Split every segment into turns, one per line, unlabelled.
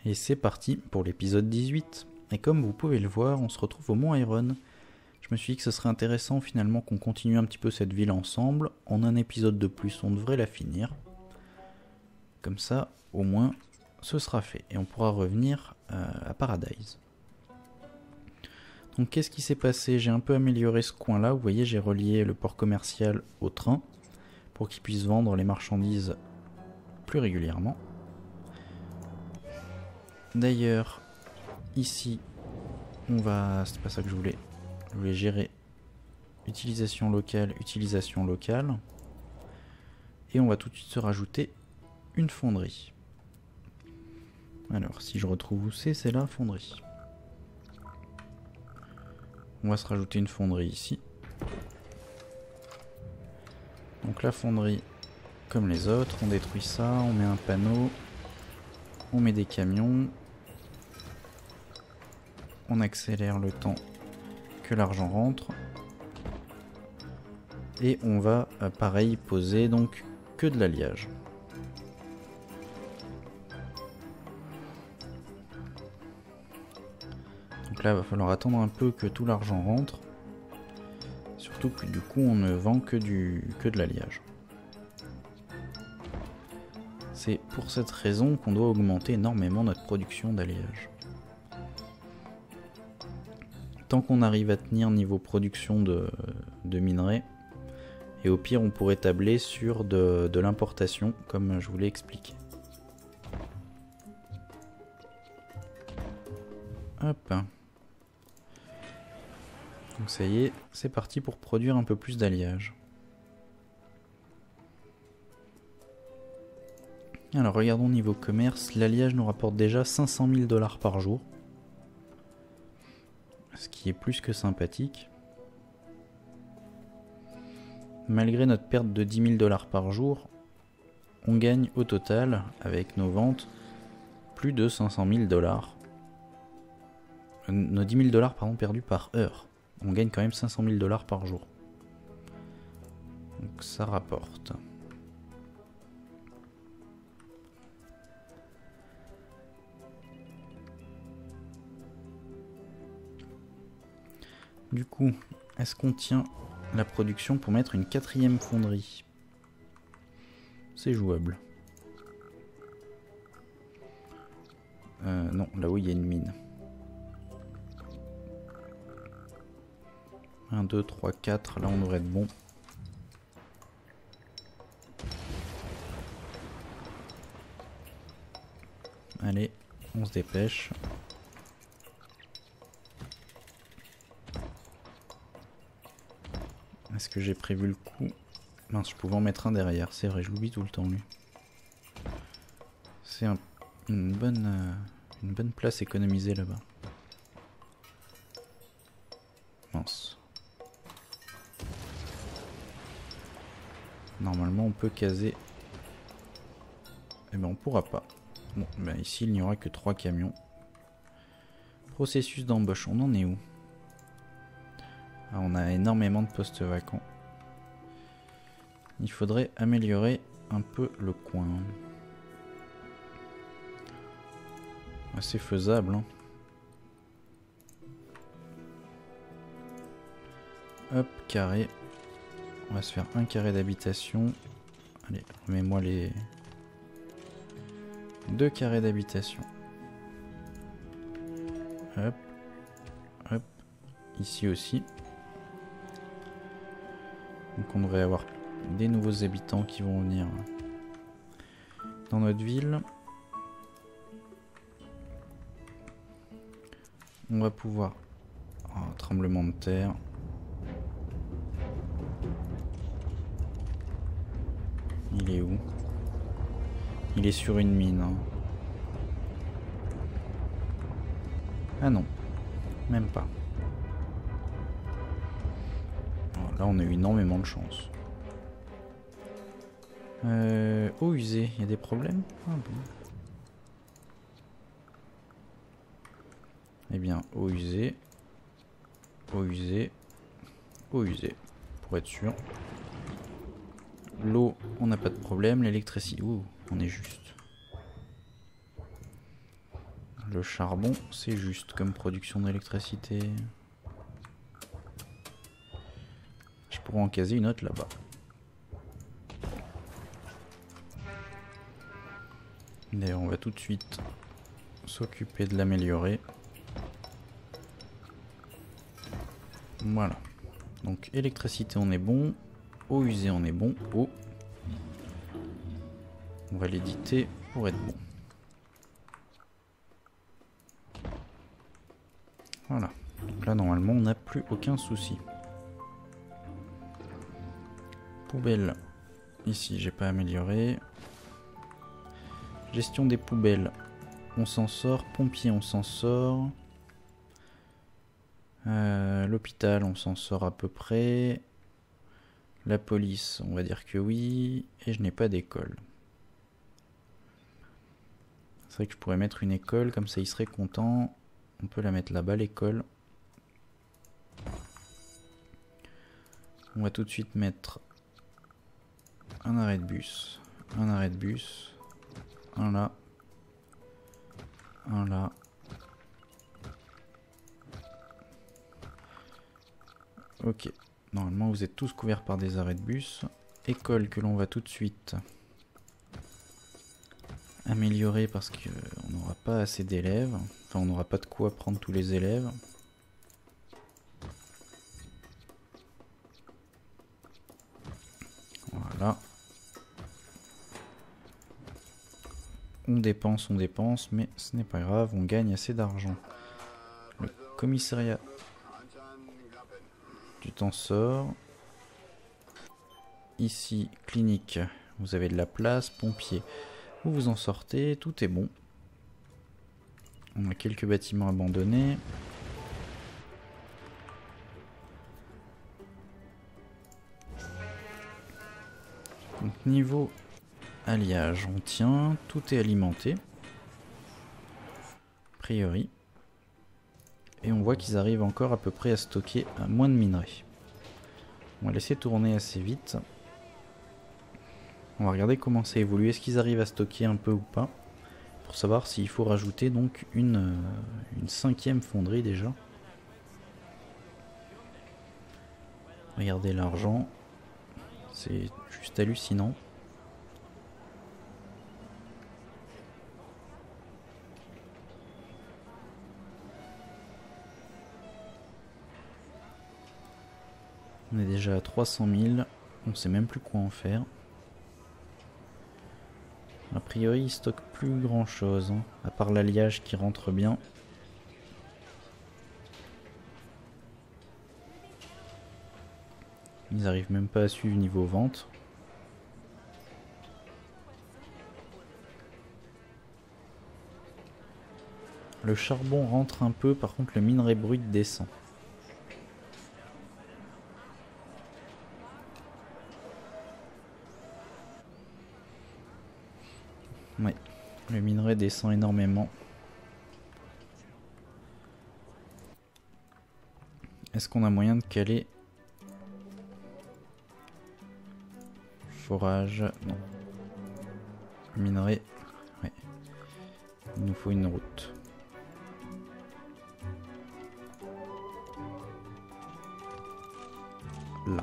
Et c'est parti pour l'épisode 18. Et comme vous pouvez le voir, on se retrouve au Mont Iron. Je me suis dit que ce serait intéressant finalement qu'on continue un petit peu cette ville ensemble. En un épisode de plus, on devrait la finir. Comme ça, au moins, ce sera fait. Et on pourra revenir à Paradise. Donc qu'est-ce qui s'est passé? J'ai un peu amélioré ce coin-là. Vous voyez, j'ai relié le port commercial au train pour qu'il puisse vendre les marchandises plus régulièrement. D'ailleurs, ici, on va... C'est pas ça que je voulais. Je voulais gérer utilisation locale. Et on va tout de suite se rajouter une fonderie. Alors, si je retrouve où c'est la fonderie. On va se rajouter une fonderie ici. Donc la fonderie, comme les autres, on détruit ça, on met un panneau, on met des camions, on accélère le temps que l'argent rentre, et on va pareil poser donc que de l'alliage. Donc là, il va falloir attendre un peu que tout l'argent rentre. Surtout que du coup, on ne vend que de l'alliage. C'est pour cette raison qu'on doit augmenter énormément notre production d'alliage. Tant qu'on arrive à tenir niveau production de minerais, et au pire, on pourrait tabler sur de l'importation, comme je vous l'ai expliqué. Hop. Donc ça y est, c'est parti pour produire un peu plus d'alliage. Alors regardons niveau commerce, l'alliage nous rapporte déjà 500 000 $ par jour. Ce qui est plus que sympathique. Malgré notre perte de 10 000 $ par jour, on gagne au total, avec nos ventes, plus de 500 000 $. Nos 10 000 $ pardon, perdus par heure. On gagne quand même 500 000 $ par jour. Donc ça rapporte. Du coup, est-ce qu'on tient la production pour mettre une 4e fonderie? C'est jouable. Non, là où il y a une mine. 1, 2, 3, 4, là on devrait être bon. Allez, on se dépêche. Est-ce que j'ai prévu le coup? Mince, je pouvais en mettre un derrière, c'est vrai, je l'oublie tout le temps lui. C'est une bonne place économisée là-bas. Mince. Normalement on peut caser. Eh ben on pourra pas. Bon, ben ici il n'y aura que 3 camions. Processus d'embauche, on en est où? Ah, on a énormément de postes vacants. Il faudrait améliorer un peu le coin. C'est faisable, hein. Hop, carré. On va se faire un carré d'habitation. Allez, remets-moi les 2 carrés d'habitation. Hop, hop, ici aussi. Donc on devrait avoir des nouveaux habitants qui vont venir dans notre ville. On va pouvoir... Oh, tremblement de terre. Il est où? Il est sur une mine. Hein. Ah non, même pas. Oh, là on a eu énormément de chance. Eau usée, il y a des problèmes? Ah bon. Eh bien, eau usée, eau usée, eau usée, pour être sûr. L'eau, on n'a pas de problème. L'électricité, ouh, on est juste. Le charbon, c'est juste comme production d'électricité. Je pourrais en caser une autre là-bas. D'ailleurs, on va tout de suite s'occuper de l'améliorer. Voilà. Donc électricité on est bon. Eau usée on est bon. Eau. On va l'éditer pour être bon. Voilà. Donc là normalement on n'a plus aucun souci. Poubelle. Ici j'ai pas amélioré. Gestion des poubelles. On s'en sort. Pompier on s'en sort. L'hôpital on s'en sort à peu près. La police on va dire que oui. Et je n'ai pas d'école. C'est vrai que je pourrais mettre une école, comme ça il serait content. On peut la mettre là-bas, l'école. On va tout de suite mettre un arrêt de bus. Un arrêt de bus. Un là. Un là. Ok. Normalement vous êtes tous couverts par des arrêts de bus. École que l'on va tout de suite améliorer parce qu'on n'aura pas assez d'élèves. Enfin on n'aura pas de quoi prendre tous les élèves. Voilà. On dépense, mais ce n'est pas grave, on gagne assez d'argent. Le commissariat, tu t'en sors. Ici, clinique, vous avez de la place. Pompier, vous vous en sortez, tout est bon. On a quelques bâtiments abandonnés. Donc niveau alliage, on tient, tout est alimenté. A priori. Et on voit qu'ils arrivent encore à peu près à stocker moins de minerais. On va laisser tourner assez vite. On va regarder comment ça évolue. Est-ce qu'ils arrivent à stocker un peu ou pas? Pour savoir s'il faut rajouter donc une 5e fonderie déjà. Regardez l'argent. C'est juste hallucinant. On est déjà à 300 000. On sait même plus quoi en faire. A priori, ils stockent plus grand chose, hein, à part l'alliage qui rentre bien. Ils arrivent même pas à suivre niveau vente. Le charbon rentre un peu, par contre le minerai brut descend. Ouais, le minerai descend énormément. Est-ce qu'on a moyen de caler? Forage, non. Minerai, ouais. Il nous faut une route. Là.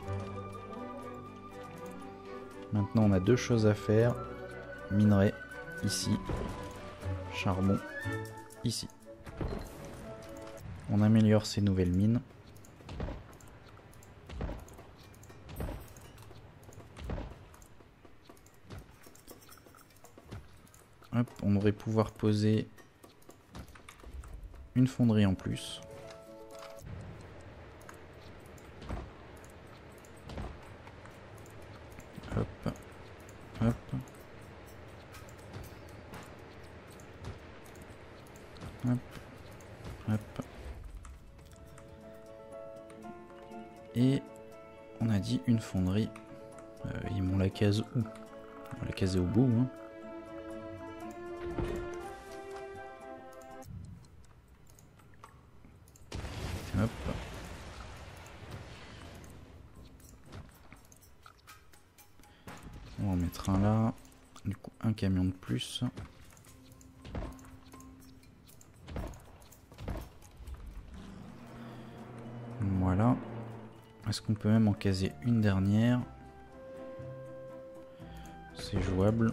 Maintenant on a deux choses à faire. Minerai, ici. Charbon, ici. On améliore ces nouvelles mines. Hop, on devrait pouvoir poser une fonderie en plus. Hop, hop. Hop, hop. Et on a dit une fonderie. Ils m'ont la case où? On va la caser au bout. Hein. Hop. On va en mettre un là. Du coup, un camion de plus. Est-ce qu'on peut même en caser une dernière? C'est jouable.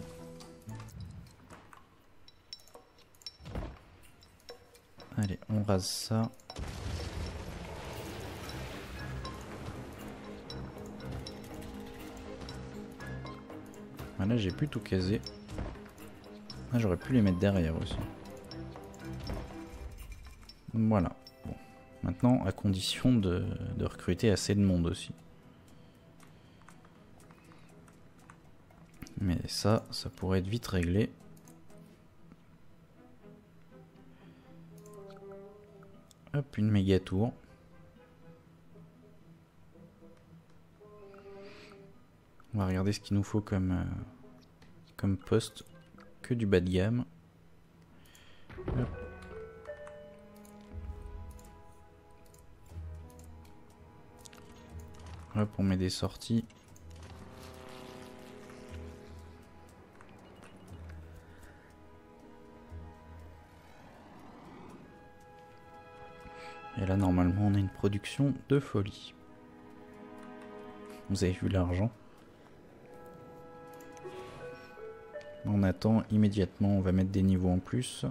Allez, on rase ça. Voilà, j'ai pu tout caser. Ah, j'aurais pu les mettre derrière aussi. Voilà. Bon. Maintenant, à condition de recruter assez de monde aussi. Mais ça pourrait être vite réglé. Hop, une méga tour. On va regarder ce qu'il nous faut comme poste. Que du bas de gamme. Hop. Hop, on met des sorties. Et là, normalement, on a une production de folie. Vous avez vu l'argent? On attend immédiatement, on va mettre des niveaux en plus.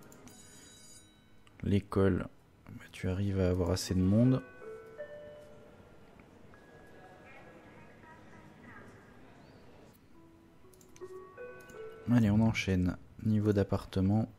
L'école, bah, tu arrives à avoir assez de monde. Allez, on enchaîne. Niveau d'appartement.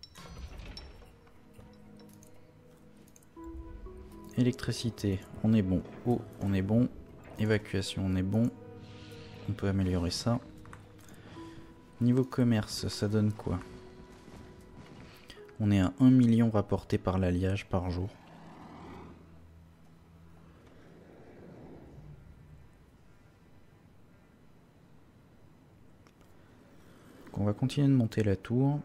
Électricité, on est bon. Eau, on est bon. Évacuation, on est bon. On peut améliorer ça. Niveau commerce, ça donne quoi? On est à 1 million rapporté par l'alliage par jour. Donc on va continuer de monter la tour.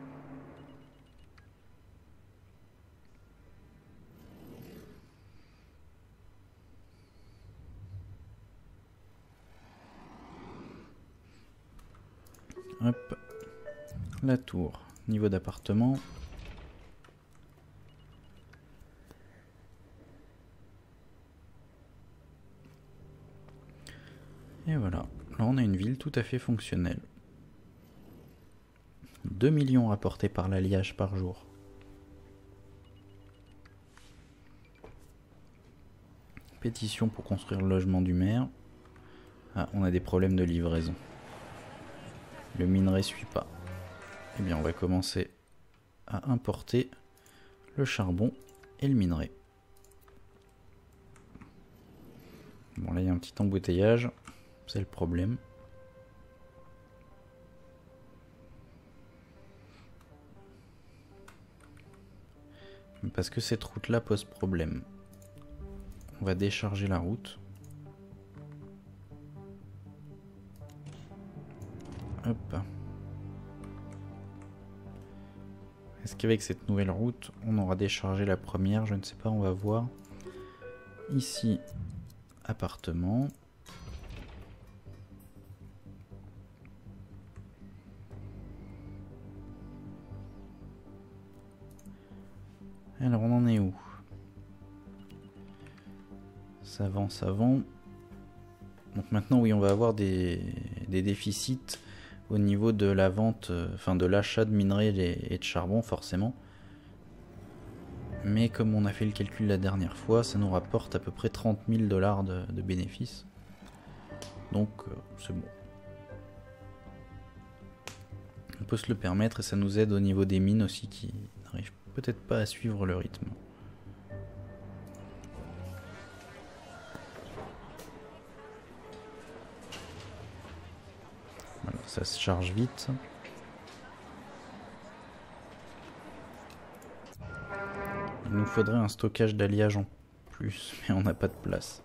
Hop, la tour, niveau d'appartement. Et voilà, là on a une ville tout à fait fonctionnelle. 2 millions rapportés par l'alliage par jour. Pétition pour construire le logement du maire. Ah, on a des problèmes de livraison. Le minerai suit pas. Eh bien, on va commencer à importer le charbon et le minerai. Bon, là, il y a un petit embouteillage. C'est le problème. Parce que cette route-là pose problème. On va décharger la route. Hop. Est-ce qu'avec cette nouvelle route, on aura déchargé la première? Je ne sais pas, on va voir. Ici, appartement. Alors, on en est où? Savant, savant. Donc maintenant, oui, on va avoir des déficits au niveau de la vente, enfin de l'achat de minerais et de charbon, forcément. Mais comme on a fait le calcul la dernière fois, ça nous rapporte à peu près 30 000 $ de bénéfices. Donc, c'est bon. On peut se le permettre et ça nous aide au niveau des mines aussi qui n'arrivent peut-être pas à suivre le rythme. Voilà, ça se charge vite. Il nous faudrait un stockage d'alliage en plus, mais on n'a pas de place.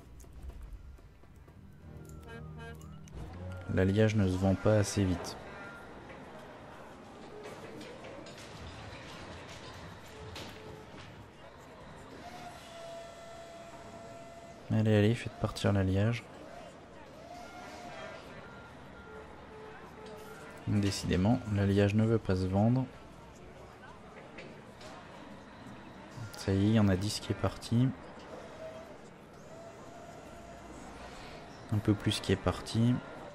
L'alliage ne se vend pas assez vite. Allez, allez, faites partir l'alliage. Décidément, l'alliage ne veut pas se vendre. Ça y est, il y en a 10 qui est parti. Un peu plus qui est parti.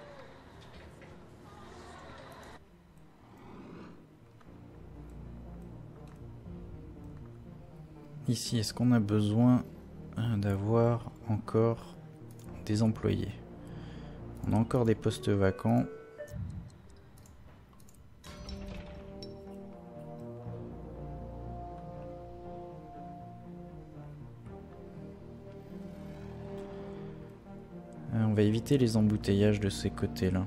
Ici, est-ce qu'on a besoin d'avoir encore des employés? On a encore des postes vacants. On va éviter les embouteillages de ces côtés-là.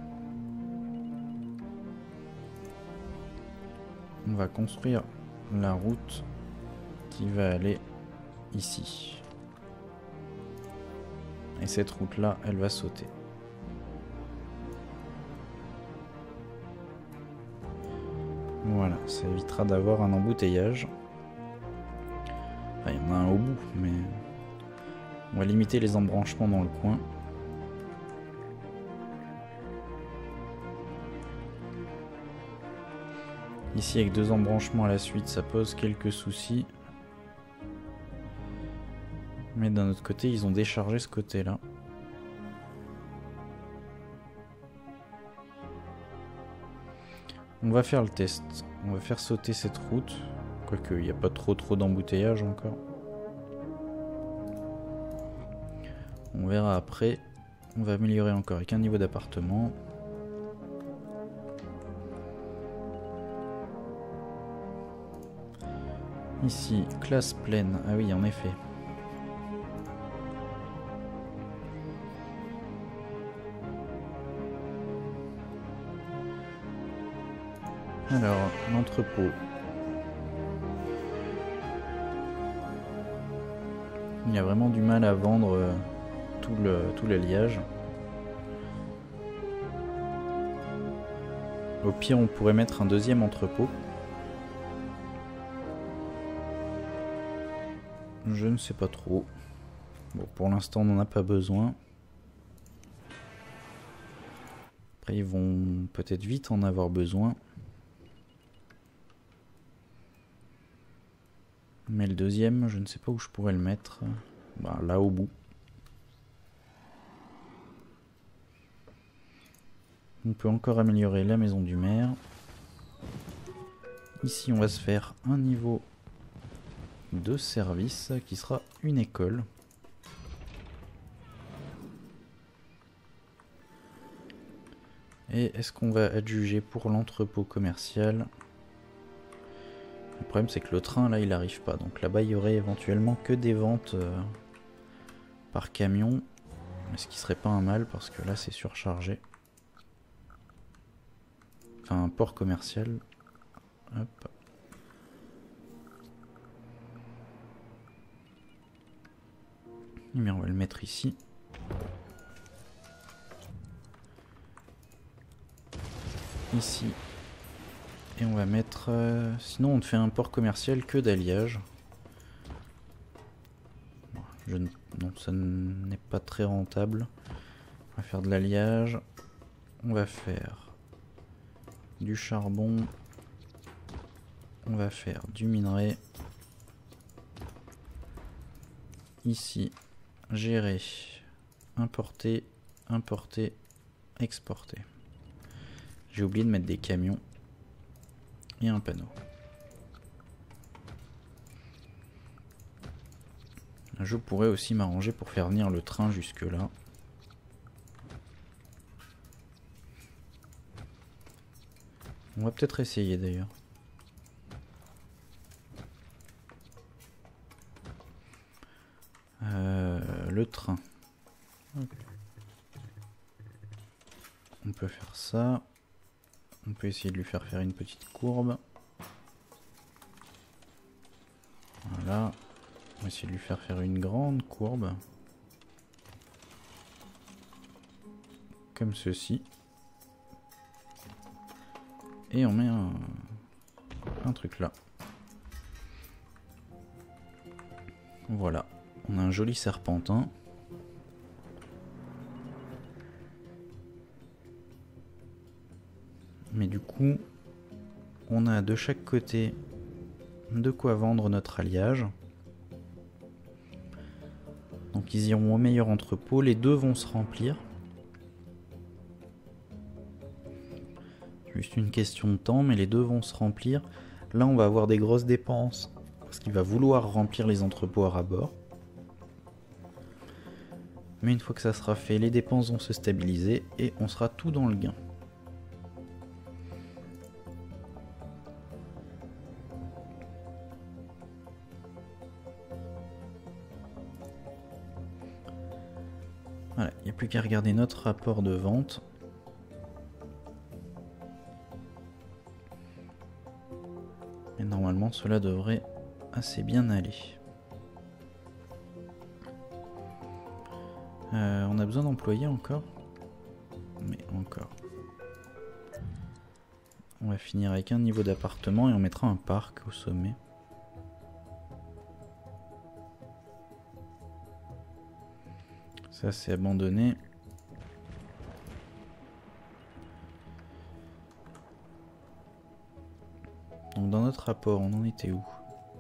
On va construire la route qui va aller ici. Et cette route-là, elle va sauter. Voilà, ça évitera d'avoir un embouteillage. Enfin, il y en a un au bout, mais on va limiter les embranchements dans le coin. Ici, avec 2 embranchements à la suite, ça pose quelques soucis. Mais d'un autre côté, ils ont déchargé ce côté-là. On va faire le test. On va faire sauter cette route. Quoique, il n'y a pas trop d'embouteillage encore. On verra après. On va améliorer encore avec un niveau d'appartement. Ici, classe pleine. Ah oui, en effet. Alors, l'entrepôt. Il y a vraiment du mal à vendre tout l'alliage. Au pire, on pourrait mettre un deuxième entrepôt. Je ne sais pas trop. Bon, pour l'instant, on n'en a pas besoin. Après, ils vont peut-être vite en avoir besoin. Mais le deuxième, je ne sais pas où je pourrais le mettre. Bah, là au bout. On peut encore améliorer la maison du maire. Ici, on va se faire un niveau de service qui sera une école. Et est-ce qu'on va adjuger pour l'entrepôt commercial? Le problème, c'est que le train, là, il n'arrive pas. Donc là-bas, il y aurait éventuellement que des ventes par camion. Mais ce qui serait pas un mal, parce que là, c'est surchargé. Enfin, un port commercial. Hop. Mais on va le mettre ici. Ici. Et on va mettre... sinon on ne fait un port commercial que d'alliage. Non, ça n'est pas très rentable. On va faire de l'alliage. On va faire du charbon. On va faire du minerai. Ici, gérer, importer, importer, exporter. J'ai oublié de mettre des camions. Et un panneau. Je pourrais aussi m'arranger pour faire venir le train jusque là. On va peut-être essayer d'ailleurs. Le train. On peut faire ça. On peut essayer de lui faire une petite courbe. Voilà. On va essayer de lui faire une grande courbe. Comme ceci. Et on met un truc là. Voilà. On a un joli serpentin. Mais du coup, on a de chaque côté de quoi vendre notre alliage. Donc ils iront au meilleur entrepôt, les deux vont se remplir. Juste une question de temps, mais les deux vont se remplir. Là on va avoir des grosses dépenses, parce qu'il va vouloir remplir les entrepôts à ras-bord. Mais une fois que ça sera fait, les dépenses vont se stabiliser et on sera tout dans le gain. Voilà, il n'y a plus qu'à regarder notre rapport de vente. Et normalement, cela devrait assez bien aller. On a besoin d'employés encore. Mais encore. On va finir avec un niveau d'appartement et on mettra un parc au sommet. Ça c'est abandonné. Donc dans notre rapport, on en était où?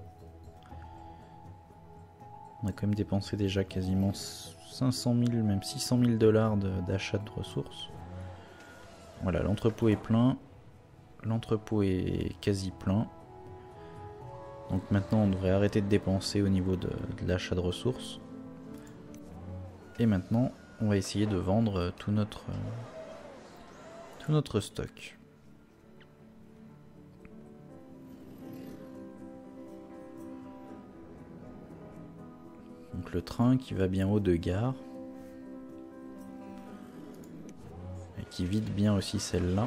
On a quand même dépensé déjà quasiment 500 000, même 600 000 dollars d'achat de ressources. Voilà, l'entrepôt est plein. L'entrepôt est quasi plein. Donc maintenant on devrait arrêter de dépenser au niveau de l'achat de ressources. Et maintenant on va essayer de vendre tout notre stock. Donc le train qui va bien haut de gare. Et qui vide bien aussi celle-là.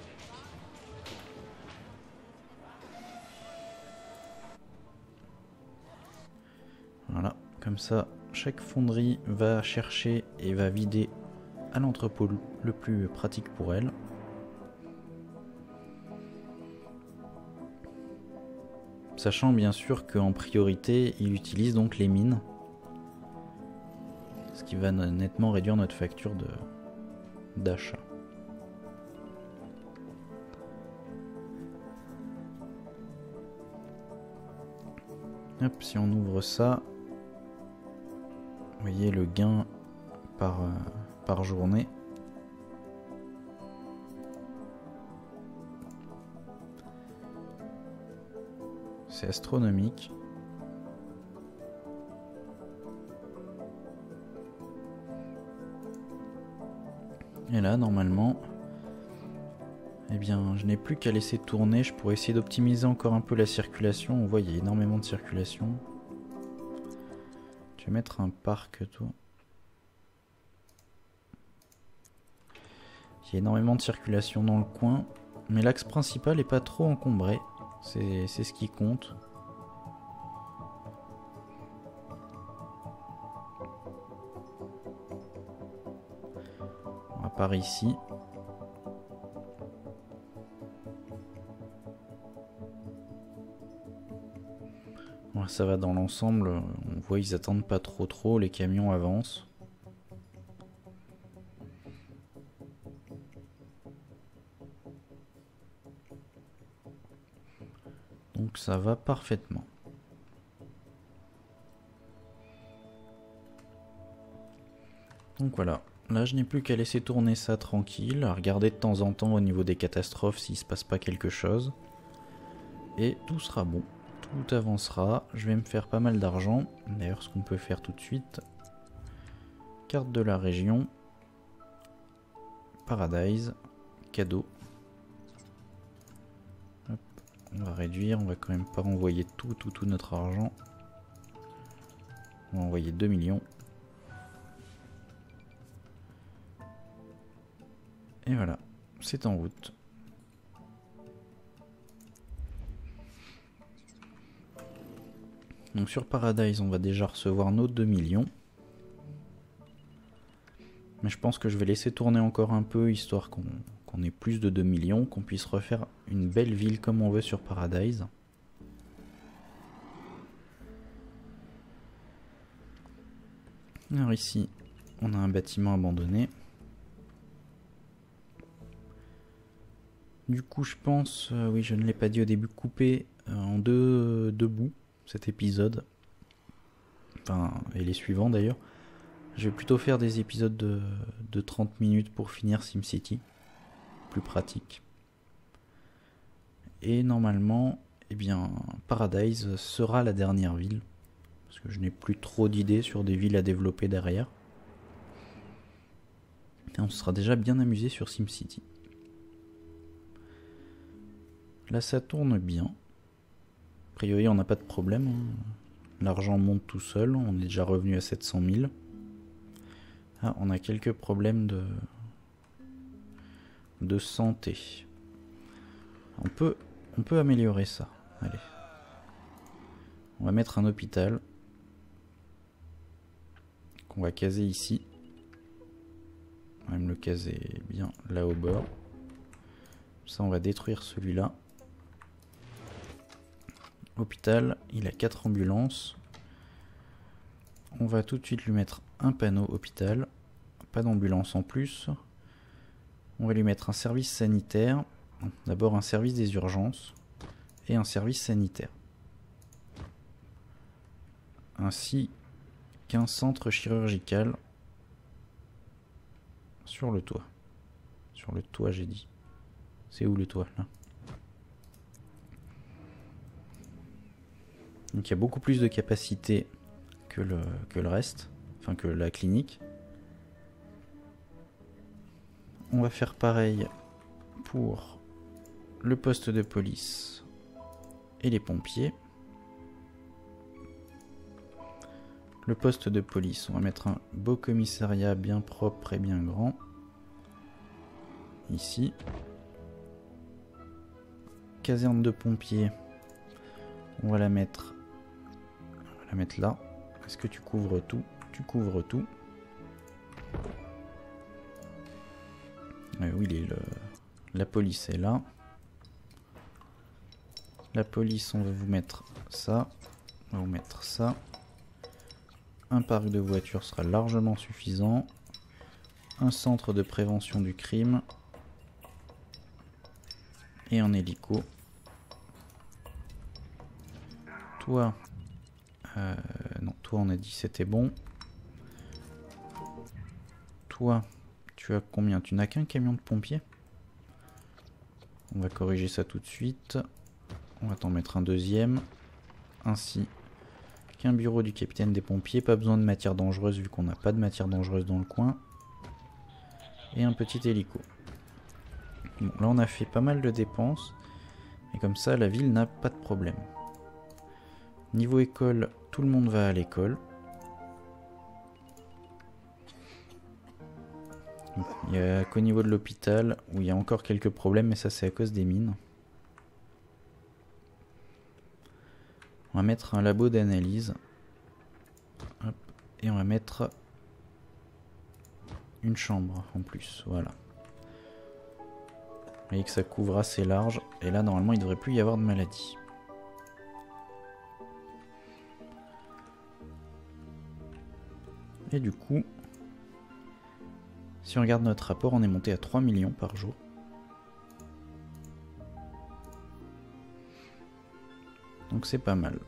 Voilà, comme ça, chaque fonderie va chercher et va vider à l'entrepôt le plus pratique pour elle. Sachant bien sûr qu'en priorité, il utilise donc les mines. Ce qui va nettement réduire notre facture d'achat. Hop, si on ouvre ça, vous voyez le gain par journée. C'est astronomique. Et là, normalement, eh bien, je n'ai plus qu'à laisser tourner. Je pourrais essayer d'optimiser encore un peu la circulation. On voit, il y a énormément de circulation. Je vais mettre un parc, toi. Il y a énormément de circulation dans le coin. Mais l'axe principal n'est pas trop encombré. C'est ce qui compte. On va par ici. Ouais, ça va dans l'ensemble. On voit ils attendent pas trop. Les camions avancent. Donc ça va parfaitement. Donc voilà, là je n'ai plus qu'à laisser tourner ça tranquille, à regarder de temps en temps au niveau des catastrophes s'il se passe pas quelque chose. Et tout sera bon, tout avancera, je vais me faire pas mal d'argent. D'ailleurs ce qu'on peut faire tout de suite, carte de la région, Paradise, cadeau. Hop, on va réduire, on va quand même pas renvoyer tout notre argent. On va envoyer 2 millions. Et voilà, c'est en route. Donc sur Paradise, on va déjà recevoir nos 2 millions. Mais je pense que je vais laisser tourner encore un peu, histoire qu'on ait plus de 2 millions, qu'on puisse refaire une belle ville comme on veut sur Paradise. Alors ici, on a un bâtiment abandonné. Du coup, je pense, oui, je ne l'ai pas dit au début, couper en deux bouts cet épisode. Enfin, et les suivants d'ailleurs. Je vais plutôt faire des épisodes de 30 minutes pour finir SimCity. Plus pratique. Et normalement, eh bien, Paradise sera la dernière ville. Parce que je n'ai plus trop d'idées sur des villes à développer derrière. Et on sera déjà bien amusé sur SimCity. Là, ça tourne bien. A priori, on n'a pas de problème. L'argent monte tout seul. On est déjà revenu à 700 000. Ah, on a quelques problèmes de santé. On peut améliorer ça. Allez. On va mettre un hôpital. Qu'on va caser ici. On va même le caser bien là au bord. Ça, on va détruire celui-là. Hôpital, il a 4 ambulances. On va tout de suite lui mettre un panneau hôpital. Pas d'ambulance en plus. On va lui mettre un service sanitaire. D'abord un service des urgences et un service sanitaire. Ainsi qu'un centre chirurgical sur le toit. Sur le toit, j'ai dit. C'est où le toit, là? Donc il y a beaucoup plus de capacité que le reste, enfin que la clinique. On va faire pareil pour le poste de police et les pompiers. Le poste de police, on va mettre un beau commissariat bien propre et bien grand. Ici. Caserne de pompiers, on va la mettre là. Est-ce que tu couvres tout? Tu couvres tout. Oui, la police est là. La police, on va vous mettre ça. On va vous mettre ça. Un parc de voitures sera largement suffisant. Un centre de prévention du crime. Et un hélico. Toi, non, toi on a dit c'était bon. Toi, tu as combien? Tu n'as qu'un camion de pompiers? On va corriger ça tout de suite. On va t'en mettre un deuxième. Ainsi qu'un bureau du capitaine des pompiers. Pas besoin de matière dangereuse vu qu'on n'a pas de matière dangereuse dans le coin. Et un petit hélico. Bon, là on a fait pas mal de dépenses. Et comme ça la ville n'a pas de problème. Niveau école, tout le monde va à l'école. Il n'y a qu'au niveau de l'hôpital où il y a encore quelques problèmes, mais ça c'est à cause des mines. On va mettre un labo d'analyse. Et on va mettre une chambre en plus, voilà. Vous voyez que ça couvre assez large. Et là normalement il ne devrait plus y avoir de maladie. Et du coup, si on regarde notre rapport, on est monté à 3 millions par jour. Donc c'est pas mal.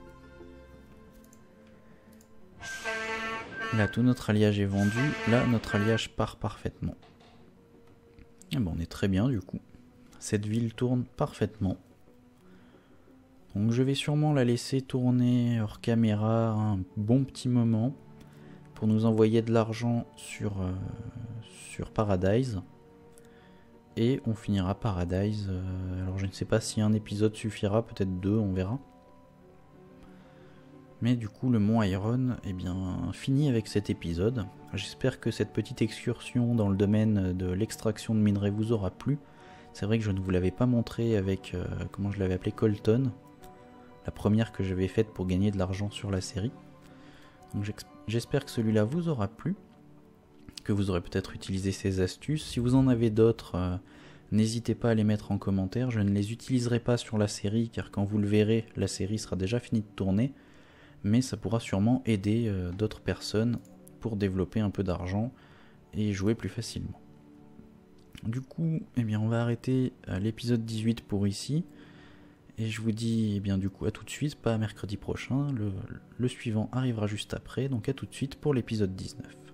Là, tout notre alliage est vendu. Là, notre alliage part parfaitement. Et bon, on est très bien du coup. Cette ville tourne parfaitement. Donc je vais sûrement la laisser tourner hors caméra un bon petit moment. Pour nous envoyer de l'argent sur Paradise. Et on finira Paradise. Alors je ne sais pas si un épisode suffira, peut-être 2, on verra. Mais du coup le Mont Iron est bien fini avec cet épisode. J'espère que cette petite excursion dans le domaine de l'extraction de minerais vous aura plu. C'est vrai que je ne vous l'avais pas montré avec, comment je l'avais appelé, Colton. La première que j'avais faite pour gagner de l'argent sur la série. Donc j'espère que celui-là vous aura plu, que vous aurez peut-être utilisé ces astuces. Si vous en avez d'autres, n'hésitez pas à les mettre en commentaire. Je ne les utiliserai pas sur la série, car quand vous le verrez, la série sera déjà finie de tourner. Mais ça pourra sûrement aider d'autres personnes pour développer un peu d'argent et jouer plus facilement. Du coup, eh bien, on va arrêter l'épisode 18 pour ici. Et je vous dis bien du coup à tout de suite, pas à mercredi prochain, le suivant arrivera juste après, donc à tout de suite pour l'épisode 19.